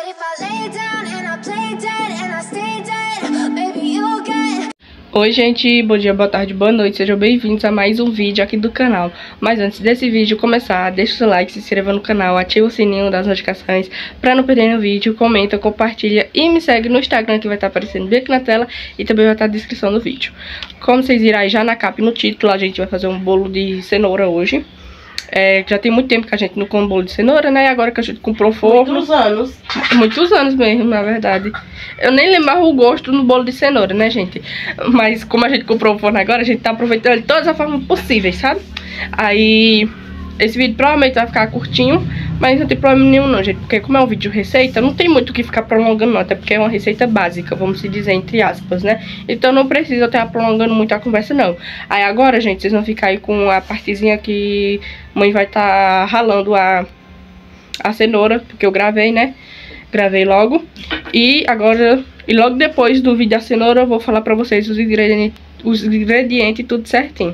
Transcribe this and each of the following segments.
Oi gente, bom dia, boa tarde, boa noite, sejam bem-vindos a mais um vídeo aqui do canal. Mas antes desse vídeo começar, deixa o seu like, se inscreva no canal, ativa o sininho das notificações pra não perder nenhum vídeo, comenta, compartilha e me segue no Instagram que vai estar aparecendo bem aqui na tela e também vai estar na descrição do vídeo. Como vocês viram aí já na capa e no título, a gente vai fazer um bolo de cenoura hoje. Já tem muito tempo que a gente não come bolo de cenoura, né? E agora que a gente comprou forno. Muitos anos mesmo, na verdade. Eu nem lembrava o gosto no bolo de cenoura, né, gente? Mas como a gente comprou o forno agora, a gente tá aproveitando de todas as formas possíveis, sabe? Aí, esse vídeo provavelmente vai ficar curtinho, mas não tem problema nenhum não, gente. Porque como é um vídeo de receita, não tem muito o que ficar prolongando não. Até porque é uma receita básica, vamos se dizer, entre aspas, né? Então não precisa eu estar prolongando muito a conversa, não. Aí agora, gente, vocês vão ficar aí com a partezinha que mãe vai estar ralando a cenoura, porque eu gravei, né? Gravei logo. E agora, e logo depois do vídeo da cenoura, eu vou falar pra vocês os ingredientes tudo certinho.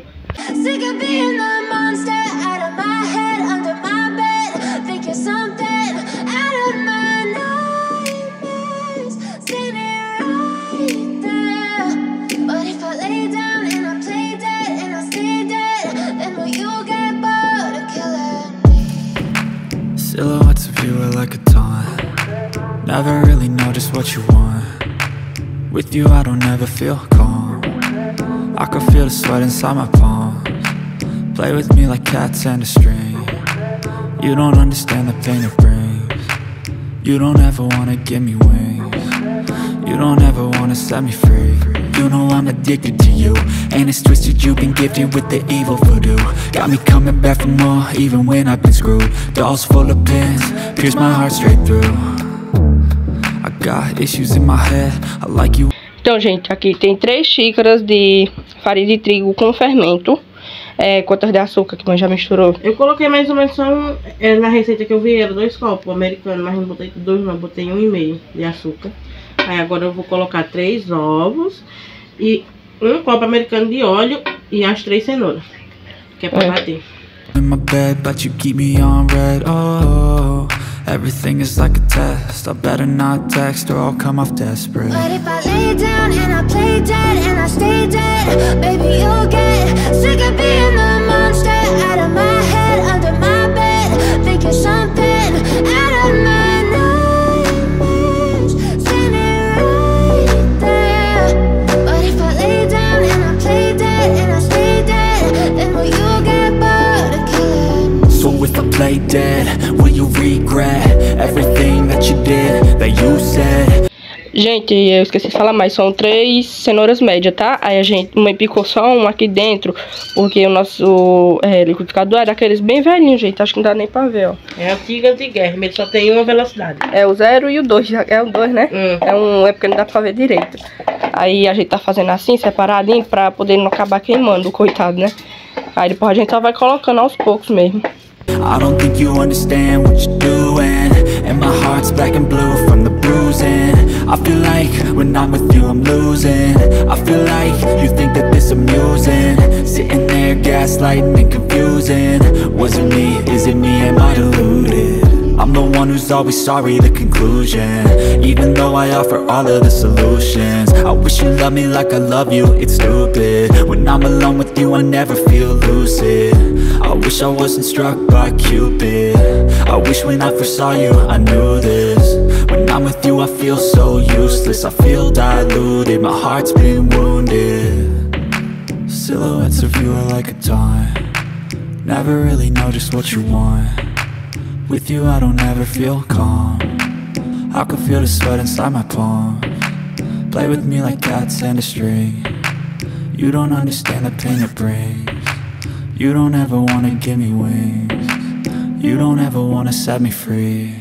Silhouettes of you are like a taunt. Never really know just what you want. With you I don't ever feel calm. I can feel the sweat inside my palms. Play with me like cats and a string. You don't understand the pain it brings. You don't ever wanna give me wings. You don't ever wanna set me free. You know I'm addicted to you, and it's twisted, you've been gifted with the evil voodoo. Got me coming back for more, even when I've been screwed. Dolls full of pins, pierce my heart straight through. I got issues in my head, I like you. Então, gente, aqui tem 3 xícaras de farinha de trigo com fermento. Quantas de açúcar que a mãe já misturou? Eu coloquei mais ou menos só na receita que eu vi, era 2 copos americanos, mas não botei 2 não, botei 1,5 de açúcar. Aí agora eu vou colocar 3 ovos e 1 copo americano de óleo e as 3 cenouras, que é pra bater. In my bed, but you keep me on red. Oh, everything is like a test. I better not text or I'll come off desperate. But if I lay down and I play dead and I stay dead, baby you'll get sick of being the monster out of my head, under my bed, thinking something out of my nightmares, standing right there. But if I lay down and I play dead and I stay dead, then will you get bored of killing me? So if I play dead, will you regret everything that you did, that you said? Gente, eu esqueci de falar mais, são 3 cenouras médias, tá? Aí a gente, mãe picou só um aqui dentro, porque o nosso liquidificador é daqueles bem velhinhos, gente, acho que não dá nem pra ver, ó. É antiga, ele só tem uma velocidade. É o 0 e o 2, é o 2, né? É porque não dá pra ver direito. Aí a gente tá fazendo assim, separadinho, pra poder não acabar queimando, coitado, né? Aí depois a gente só vai colocando aos poucos mesmo. I don't think you understand what you're doing, and my heart's black and blue from the bruising. I feel like when I'm with you I'm losing. I feel like you think that this amusing, sitting there gaslighting and confusing. Was it me? Is it me? Am I deluded? I'm the one who's always sorry, the conclusion. Even though I offer all of the solutions, I wish you loved me like I love you, it's stupid. When I'm alone with you I never feel lucid. I wish I wasn't struck by Cupid. I wish when I first saw you I knew this. When I'm with you I feel so useless, I feel diluted, my heart's been wounded. Silhouettes of you are like a taunt. Never really know just what you want. With you I don't ever feel calm. I can feel the sweat inside my palms. Play with me like cats and a string. You don't understand the pain it brings. You don't ever wanna give me wings. You don't ever wanna set me free.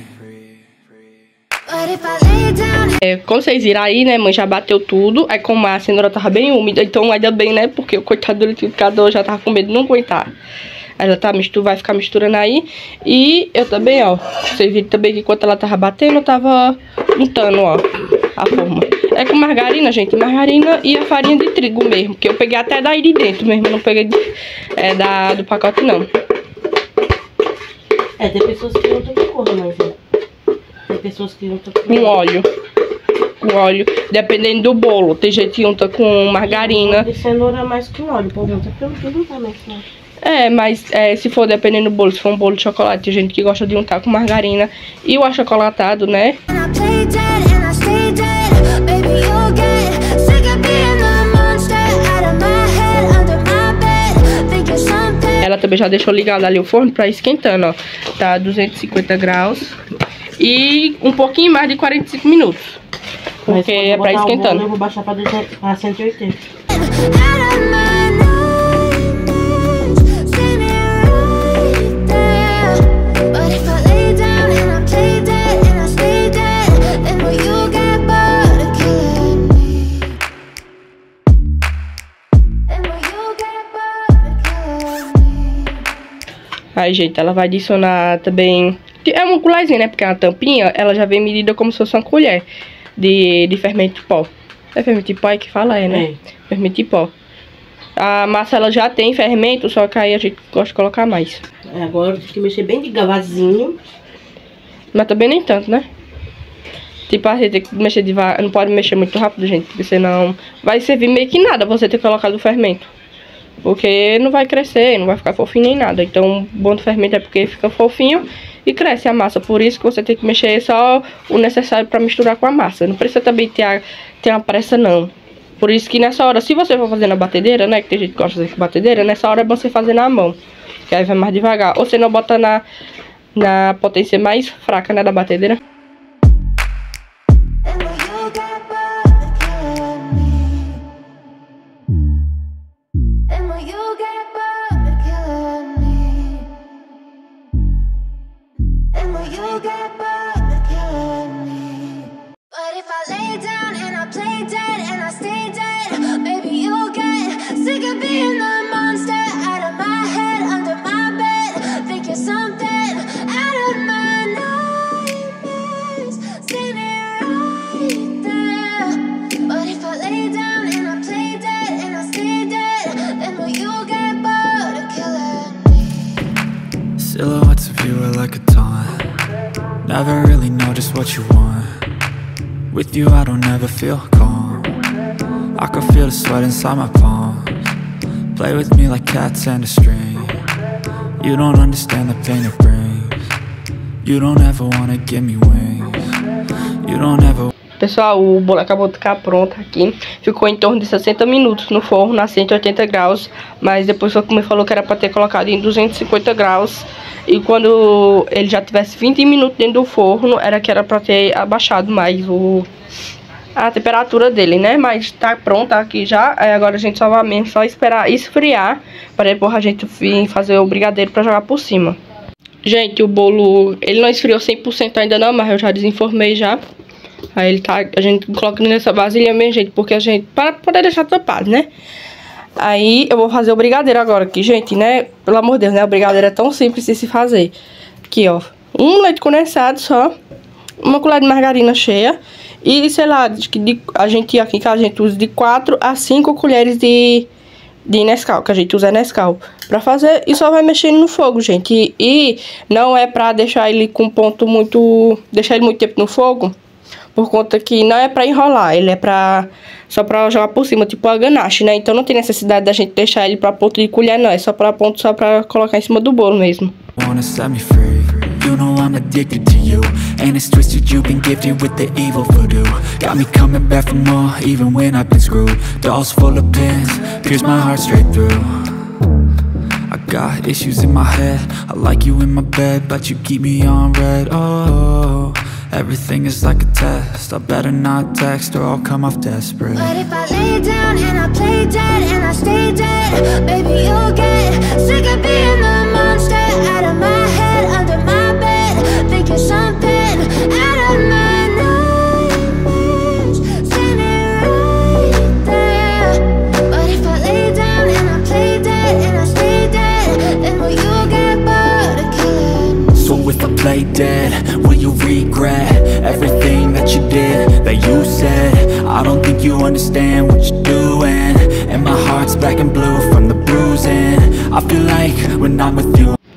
Como vocês viram aí, né, mãe já bateu tudo. Aí como a cenoura tava bem úmida, então ainda bem, né, porque o coitado do liquidificador já tava com medo de não aguentar. Ela tá vai ficar misturando aí. E eu também, ó, vocês viram também que enquanto ela tava batendo, eu tava untando, ó, a forma. É com margarina, gente, margarina e a farinha de trigo mesmo, que eu peguei até daí de dentro mesmo, não peguei do pacote não. Tem pessoas que não tem que correr, mas pessoas que untam com óleo. Com óleo, dependendo do bolo. Tem gente que unta com margarina. De cenoura mais com óleo, por exemplo, porque eu não também com óleo. Mas se for dependendo do bolo, se for um bolo de chocolate, tem gente que gosta de untar com margarina. E o achocolatado, né? Ela também já deixou ligado ali o forno pra ir esquentando, ó. Tá 250 graus. E um pouquinho mais de 45 minutos. Porque é pra ir esquentando. Bolo, eu vou baixar pra 180. Aí, gente, ela vai adicionar também... É uma colherzinha, né? Porque a tampinha, ela já vem medida como se fosse uma colher de fermento de pó. É fermento de pó é que fala, né? Fermento de pó. A massa, ela já tem fermento, só que aí a gente gosta de colocar mais. Agora tem que mexer bem devagarzinho. Mas também nem tanto, né? Tipo, a gente tem que mexer devagar. Não pode mexer muito rápido, gente, porque senão vai servir meio que nada você ter colocado o fermento. Porque não vai crescer, não vai ficar fofinho nem nada. Então, o bom do fermento é porque fica fofinho e cresce a massa. Por isso que você tem que mexer só o necessário para misturar com a massa. Não precisa também ter uma pressa, não. Por isso que nessa hora, se você for fazer na batedeira, né? Que tem gente que gosta de fazer com batedeira, nessa hora é bom você fazer na mão. Que aí vai mais devagar. Ou você não bota na potência mais fraca, né? Da batedeira. Silhouettes of you are like a taunt. Never really know just what you want. With you I don't ever feel calm. I can feel the sweat inside my palms. Play with me like cats and a string. You don't understand the pain it brings. You don't ever wanna give me wings. You don't ever. Pessoal, o bolo acabou de ficar pronto aqui. Ficou em torno de 60 minutos no forno, a 180 graus. Mas depois o me falou que era para ter colocado em 250 graus. E quando ele já tivesse 20 minutos dentro do forno, era para ter abaixado mais a temperatura dele, né? Mas tá pronto aqui já. Aí agora a gente só vai mesmo só esperar esfriar, para depois a gente vir fazer o brigadeiro para jogar por cima. Gente, o bolo, ele não esfriou 100% ainda não, mas eu já desenformei já. Aí ele tá, a gente coloca nessa vasilha mesmo, gente, porque a gente, para poder deixar tampado, né? Aí eu vou fazer o brigadeiro agora aqui, gente, né? Pelo amor de Deus, né? O brigadeiro é tão simples de se fazer. Aqui, ó, um leite condensado só, uma colher de margarina cheia e, sei lá, a gente aqui que a gente usa de 4 a 5 colheres de Nescau, que a gente usa Nescau pra fazer, e só vai mexendo no fogo, gente. E não é pra deixar ele com ponto muito, deixar ele muito tempo no fogo. Por conta que não é pra enrolar, ele é só pra jogar por cima, tipo a ganache, né? Então não tem necessidade da gente deixar ele pra ponto de colher, não. É só pra ponto, só pra colocar em cima do bolo mesmo. You know I'm addicted to you, and it's twisted, you've been gifted with the evil voodoo. Got me coming back for more, even when I've been screwed. Dolls full of pins, pierce my heart straight through. I got issues in my head, I like you in my bed, but you keep me on red, oh. Everything is like a test, I better not text or I'll come off desperate. But if I lay down and I play dead and I stay dead, baby you'll get sick of being the monster out of my head, under my bed, thinking something out of my nightmares, standing right there. But if I lay down and I play dead and I stay dead, then will you get bored of killing me? So if I play dead, will you regret everything that you did, that you said? I don't think you understand what you're doing, and my heart's black and blue from the bruising. I feel like when I'm with you.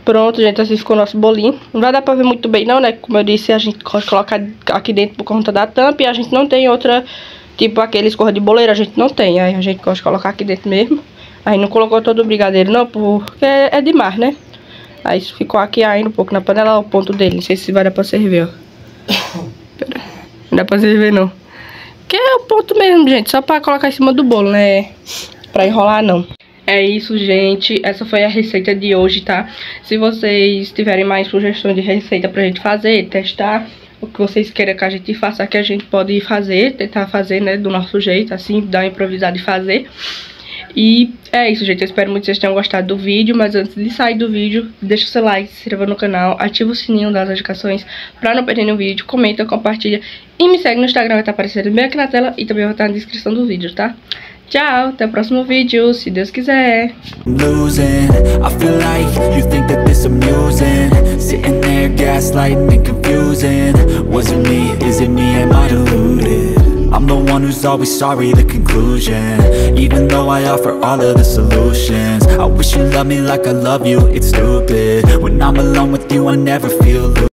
Pronto, gente, assim ficou o nosso bolinho. Não vai dar pra ver muito bem não, né? Como eu disse, a gente coloca aqui dentro por conta da tampa. E a gente não tem outra, tipo aqueles cor de boleira, a gente não tem. Aí a gente gosta de colocar aqui dentro mesmo. Aí não colocou todo o brigadeiro não, porque é demais, né? Aí ficou aqui ainda um pouco na panela, ó, o ponto dele. Não sei se vai dar pra servir, ó. Não dá pra servir não. Que é o ponto mesmo, gente, só pra colocar em cima do bolo, né? Pra enrolar não. É isso, gente, essa foi a receita de hoje, tá? Se vocês tiverem mais sugestões de receita pra gente fazer, testar, o que vocês queiram que a gente faça, que a gente pode fazer, tentar fazer, né, do nosso jeito, assim, dar uma improvisada e fazer. E é isso, gente, eu espero muito que vocês tenham gostado do vídeo, mas antes de sair do vídeo, deixa o seu like, se inscreva no canal, ativa o sininho das notificações pra não perder nenhum vídeo, comenta, compartilha e me segue no Instagram, vai estar aparecendo bem aqui na tela e também vai estar na descrição do vídeo, tá? Tchau, até o próximo vídeo, se Deus quiser. Losing, I feel like you think that this amusing. Sitting there gaslighting and confusing. Was it me? Is it me? Am I deluded? I'm the one who's always sorry, the conclusion. Even though I offer all of the solutions, I wish you loved me like I love you, it's stupid. When I'm alone with you I never feel